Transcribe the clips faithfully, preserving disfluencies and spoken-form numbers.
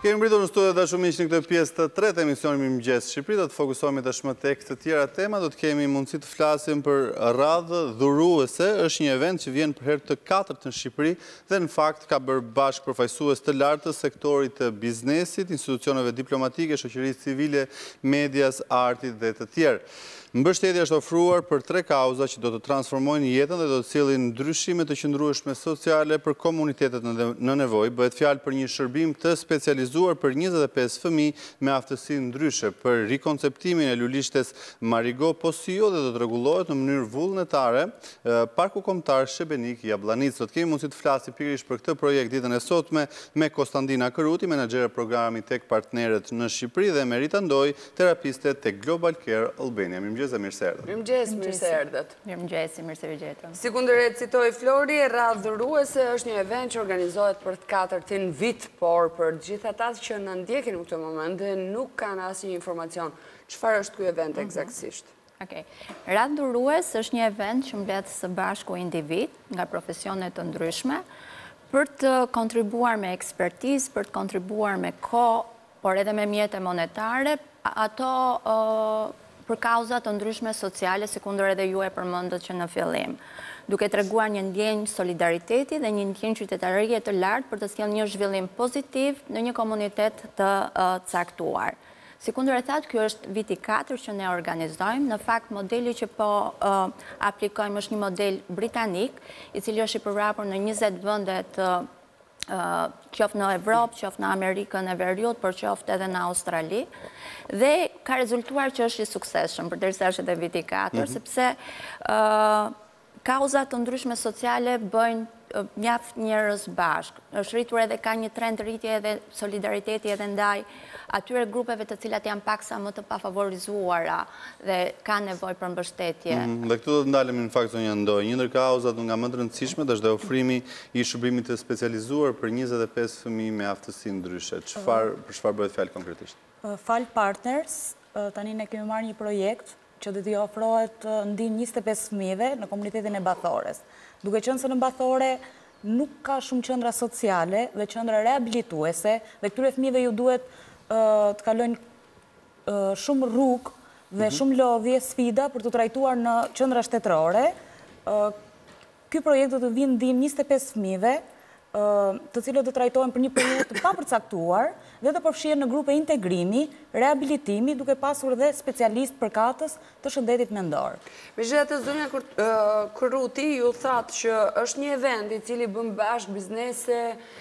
Kemi mbritur në studio të shumish në këtë pjesë të tretë emisionin Mirëmëngjes Shqipëri, do të fokusohemi tashmë tek të tjera tema, do të kemi mundësi të flasim për radhë dhuruese, është një event që vjen për herë të katërt në Shqipëri dhe në fakt ka bërë bashkë përfaqësues të lartë të sektorit të biznesit, institucioneve diplomatike, shoqërisë civile, medias, artit dhe të tjerë. Mbështetja është ofruar për tre kauza që do të transformojnë jetën dhe do të cilin ndryshime të qëndrueshme sociale për komunitetet në nevojë. Bëhet fjalë për një shërbim të specializuar për njëzet e pesë fëmijë me aftësi ndryshe, për rikonceptimin e lulishtes Marigo Posio dhe do të rregullohet në mënyrë vullnetare Parku Kombëtar Shebenik Jabllanic. Do të kemi mundësi të flasim pikërisht për këtë projekt ditën e sotme me Kostandina Këruti, menaxhere programi tek partnerët në Shqipëri dhe Merita Ndoj, terapiste tek Global Care Albania. Mirëmëngjes, mirë se erdhët. Mirëmëngjes, mirë se erdhët. Mirëmëngjes, mirë se vëgjetëm. Si kundërret citoi Flori, radhë dhuruese është një event që organizohet për të katërtin vit, por për gjithë ata që na ndjekin në këtë moment dhe nuk kanë asnjë informacion, çfarë është ky event eksaktësisht? Okej. Radhë dhurues është një event që mbledh së bashku individ nga profesione të ndryshme për të kontribuar me ekspertizë, për të kontribuar me kohë, por edhe me mjete monetare, ato për kauza të ndryshme sociale, si kundër edhe ju e përmendët që në fillim, duke treguar një ndjenjë solidariteti dhe një ndjenjë qytetarie të lartë për të sjellë një zhvillim pozitiv në një komunitet të uh, caktuar. Si kundër e thatë, kjo është viti katër që ne organizojmë. Në fakt, modeli që po uh, aplikojmë është një model britanik, i cili është i përhapur në njëzet vende të Uh, qoftë në Evropë, qoftë në Amerikën e Veriut, por qoftë edhe në Australi, dhe ka rezultuar që është i suksesshëm, përderisa është edhe viti katër, mm-hmm. sepse uh, kauzat të ndryshme sociale bëjnë uh, mjaft njerëz bashkë. Është rritur edhe ka një trend rritje edhe solidariteti edhe ndaj atyre grupeve të cilat janë paksa më të pafavorizuara dhe kanë nevojë për mbështetje. Mm, dhe këtu do të ndalemi në fakt zonja Ndoj. Një ndër kauzat nga më të rëndësishmet është dhe ofrimi i shërbimit të specializuar për njëzet e pesë fëmijë me aftësi ndryshe. Çfarë për çfarë bëhet fjalë konkretisht? Fal Partners, tani ne kemi marrë një projekt që do t'i ofrohet ndihmë njëzet e pesë fëmijëve në komunitetin e Bathores. Duke qenë se në Bathore nuk ka shumë qendra sociale dhe qendra rehabilituese dhe këtyre fëmijëve ju duhet të kalojnë shumë rrugë dhe shumë lodhje, sfida për të trajtuar në qendra shtetërore. Ky projekt do të vinë ndihmë njëzet e pesë fëmijëve, të cilët do trajtohen për një periudhë të papërcaktuar dhe të përfshihen në grupe integrimi, rehabilitimi, duke pasur dhe specialist përkatës të shëndetit mendor. Megjithatë, zonja Këruti ju thatë që është një event i cili bën bashkë biznese,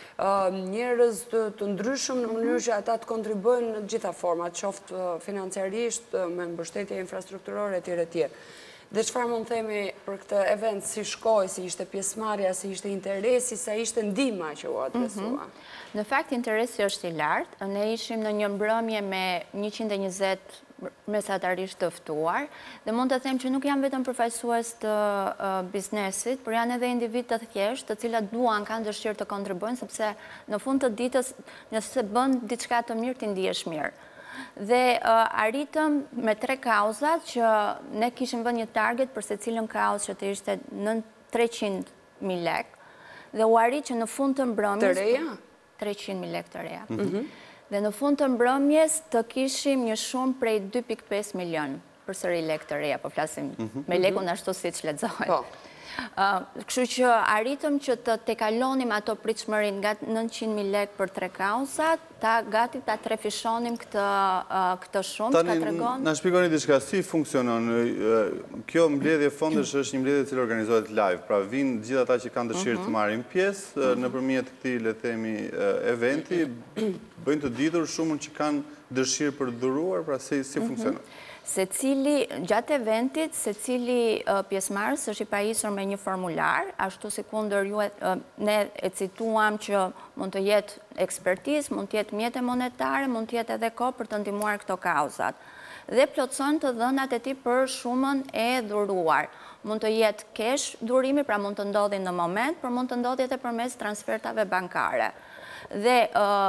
njerëz të, të ndryshëm në mënyrë që ata të kontribuojnë në gjitha format, qoftë financiarisht, me mbështetje infrastrukturore etj etj. Dhe çfarë mund të themi për këtë event, si shkoi, si ishte pjesëmarrja, si ishte interesi, sa ishte ndihma që u adresua? Mm-hmm. Në fakt interesi është i lartë. Ne ishim në një mbrëmje me njëqind e njëzet mesatarisht të ftuar dhe mund të them që nuk janë vetëm përfaqësues të uh, biznesit, por janë edhe individ të thjeshtë, të cilat duan, kanë dëshirë të kontribuojnë, sepse në fund të ditës, nëse bën diçka të mirë, ti ndihesh mirë. Dhe uh, arritëm me tre kauzat që ne kishim vënë një target për secilën kauzë që të ishte në treqind mijë lekë dhe u arrit që në fund të mbrëmjes të reja treqind mijë lekë të reja. Mm-hmm. Dhe në fund të mbrëmjes të kishim një shumë prej dy pikë pesë milion përsëri lekë të reja, po flasim mm-hmm. me lekun ashtu siç lexohet. Po. Uh, kështu që arritëm që të tekalonim ato pritshmërinë nga nëntqind mijë lekë për tre kauzat, ta gati ta trefishonim këtë uh, këtë shumë, Tani, ka tregon. Na shpjegoni diçka, si funksionon? Kjo mbledhje fondesh është një mbledhje që organizohet live, pra vinë gjithë ata që kanë dëshirë të marrin pjesë uh, nëpërmjet këtij, le të themi, uh, eventi, bëjnë të ditur shumën që kanë dëshirë për të dhuruar, pra si si funksionon? Se cili, gjatë eventit, se cili uh, pjesëmarrës është i pajisur me një formular, ashtu si kundër ju e, uh, ne e cituam që mund të jetë ekspertizë, mund të jetë mjete monetare, mund të jetë edhe kohë për të ndihmuar këto kauzat. Dhe plotëson të dhënat e tij për shumën e dhuruar. Mund të jetë kesh dhurimi, pra mund të ndodhi në moment, por mund të ndodhi edhe përmes transfertave bankare. Dhe uh,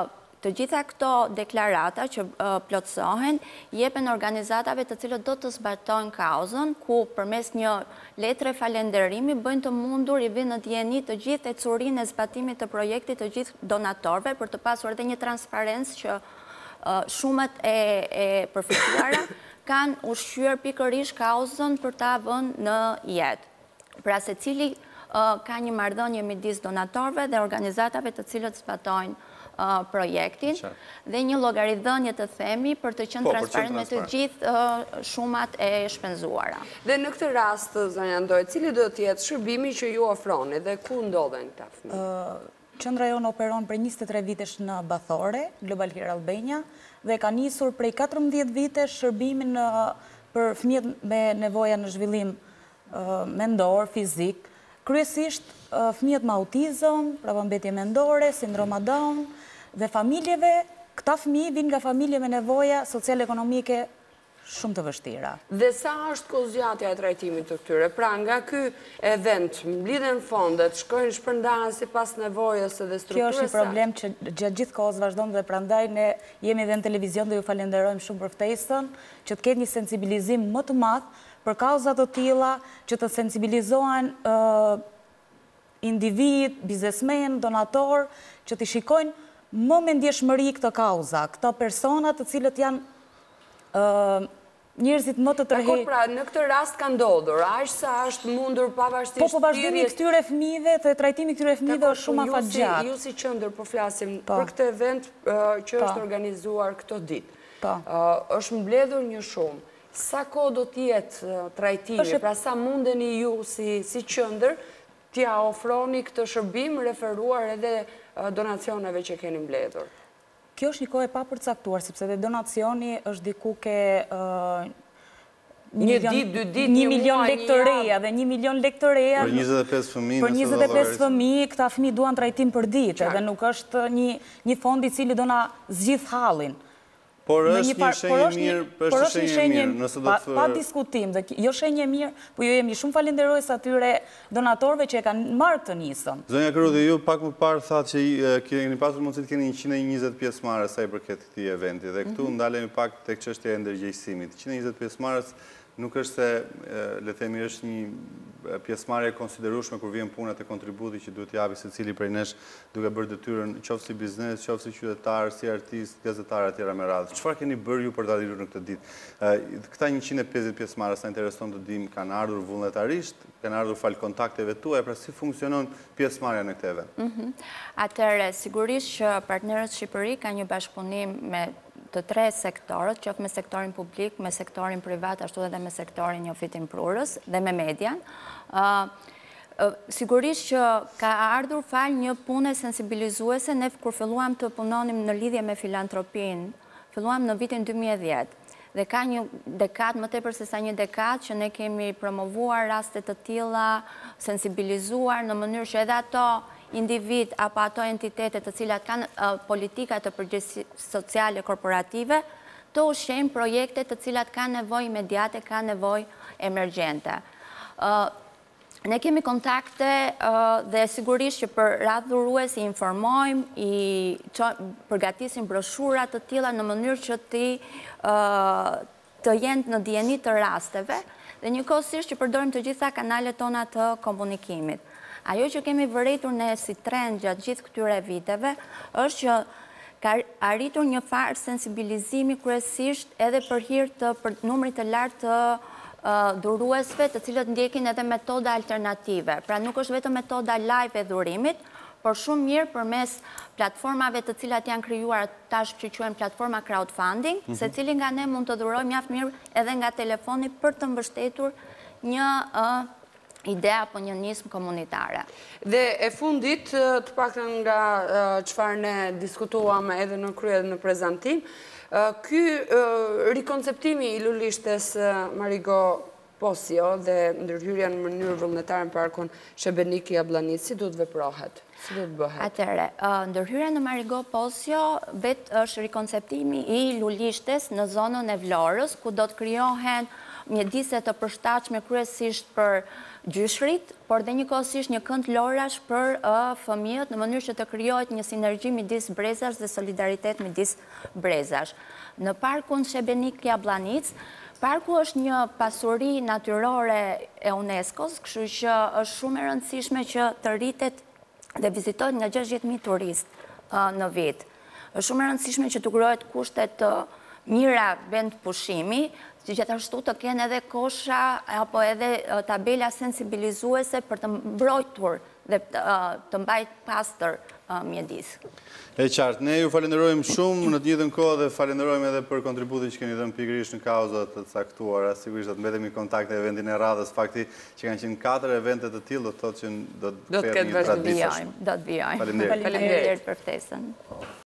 të gjitha këto deklarata që plotësohen, jepen organizatave të cilët do të zbatojnë kauzën, ku përmes një letre falenderimi bëjnë të mundur i vinë në djeni të gjithë e curinë e zbatimit të projektit të gjithë donatorve, për të pasur edhe një transparencë që shumët e përfituara kanë ushqyer pikërisht kauzën për ta vënë në jetë. Pra se cili ka një marrëdhënie midis donatorëve dhe organizatave të cilët zbatojnë projektin dhe një llogaridhënie të themi për të qenë transparent me të gjithë shumat e shpenzuara. Dhe në këtë rast, zonja Ndoj, cili do të jetë shërbimi që ju ofroni dhe ku ndodhen këta fëmijë? Qendra jonë operon për njëzet e tre vitesh në Bathore, Global Care Albania, dhe ka nisur prej katërmbëdhjetë vitesh shërbimin për fëmijët me nevoja në zhvillim mendor, fizik, kryesisht fëmijët me autizëm, pravambetje mendore, sindroma Down dhe familjeve. Këta fëmijë vinë nga familje me nevoja social-ekonomike shumë të vështira. Dhe sa është kozgjatja e trajtimit të këtyre? Pra nga ky event, mblidhen fondet, shkojnë shpërndahen sipas nevojës dhe strukturës. Kjo është një problem që gjatë gjithë kohës vazhdon dhe prandaj ne jemi edhe në televizion dhe ju falenderojmë shumë për ftesën, që të ketë një sensibilizim më të madh për kauzat të tilla, që të sensibilizohen individ, biznesmen, donator, që të shikojnë më me ndjeshmëri këtë kauza, këto persona të cilët janë njerëzit më të tërhequr. Pra, në këtë rast ka ndodhur, aq sa është mundur pavarësisht Po, po vazhdimi këtyre fëmijëve, të trajtimi këtyre fëmijëve është shumë afatgjatë. Ju si qendër po flasim për këtë event që është organizuar këto ditë. Është mbledhur një shumë. Sa kohë do të jetë trajtimi? Pra sa mundeni ju si qendër t'ia ofroni këtë shërbim referuar edhe donacioneve që keni mbledhur? Kjo është një kohë e papërcaktuar, sepse dhe donacioni është diku ke një ditë, dy ditë, një milion lekë të reja dhe një milion lekë të reja për njëzet e pesë fëmijë. Për njëzet e pesë fëmijë, këta fëmijë duan trajtim për ditë, dhe nuk është një fond i cili do na zgjidh hallin. Por është një shenjë mirë, për është një shenjë mirë, nëse do të... Pa diskutim, dhe jo shenjë mirë, po ju jemi shumë falenderojës atyre donatorve që e kanë marrë këtë nisën. Zonja Kërudhi, ju pak më parë thatë që keni pasur mundësi të keni njëqind e njëzet pjesëmarrës sa i përket këtij eventi, dhe këtu ndalemi pak tek çështja e ndërgjegjësimit. njëqind e njëzet pjesëmarrës nuk është se, le themi, është një pjesëmarrje e konsiderueshme kur vjen puna te kontributi që duhet japi secili prej nesh duke bërë detyrën qoftë si biznes, qoftë si qytetar, si artist, gazetar etj me radhë. Çfarë keni bërë ju për ta arritur në këtë ditë? Këta njëqind e pesëdhjetë pjesëmarrës na intereson të dimë, kanë ardhur vullnetarisht, kanë ardhur fal kontakteve tuaja, pra si funksionon pjesëmarrja në këtë event? Atëherë, sigurisht që partnerët Shqipëri kanë një bashkëpunim me të tre sektorët, qoftë me sektorin publik, me sektorin privat, ashtu edhe me sektorin njofitim prurës dhe me median. Sigurisht që ka ardhur fal një pune sensibilizuese, ne kur filluam të punonim në lidhje me filantropin, filluam në vitin dy mijë e dhjetë. Dhe ka një dekad, më tepër se sa një dekad, që ne kemi promovuar raste të tilla, sensibilizuar në mënyrë që edhe ato individ apo ato entitetet të cilat kanë politika të përgjegjësisë sociale korporative të ushqejnë projekte të cilat kanë nevojë imediate, kanë nevojë emergjente. Ne kemi kontakte dhe sigurisht që për radhë dhurues i informojmë, i përgatisim broshura të tilla në mënyrë që ti të jenë në dijeni të rasteve dhe njëkohësisht që përdorim të gjitha kanalet tona të komunikimit. Ajo që kemi vërejtur ne si trend gjatë gjithë këtyre viteve është që ka arritur një farë sensibilizimi kryesisht edhe për hir të numrit të lartë të dhuruesve të cilët ndjekin edhe metoda alternative. Pra nuk është vetëm metoda live e dhurimit, por shumë mirë përmes platformave të cilat janë krijuar tash që quhen platforma crowdfunding, secili nga ne mund të dhurojë mjaft mirë edhe nga telefoni për të mbështetur një idea apo një nismë komunitare. Dhe e fundit, të paktën nga çfarë ne diskutuam edhe në krye dhe në prezantim, ky rikonceptimi i lulishtes Marigo Posio dhe ndërhyrja në mënyrë vullnetare në parkun Shebeniki Jablanici, si duhet veprohet? Si duhet bëhet? Atëre, ndërhyrja në Marigo Posio vetë është rikonceptimi i lulishtes në zonën e Vlorës, ku do të krijohen mjedise të përshtatshme kryesisht për gjyshrit, por dhe njëkohësisht një kënd lorash për fëmijët në mënyrë që të krijohet një sinergji midis brezash dhe solidaritet midis brezash. Në parkun Shebenik Jablanic, parku është një pasuri natyrore e UNESCO-s, kështu që është shumë e rëndësishme që të rritet dhe vizitohet nga gjashtëdhjetë mijë turistë në vit. Është shumë e rëndësishme që të krijohet kushte të mira vend pushimi, që gjithashtu të kenë edhe kosha apo edhe tabela sensibilizuese për të mbrojtur dhe të mbajt pastër mjedis. E qartë, ne ju falenderojmë shumë në të njëjtën kohë dhe falenderojmë edhe për kontributin që keni dhënë pikërisht në kauzat të caktuara. Sigurisht do të mbetemi në kontakt me vendin e radhës, fakti që kanë qenë katër evente të tillë do të thotë që do të ketë një traditë. Do të vijojmë. Faleminderit. Faleminderit për ftesën.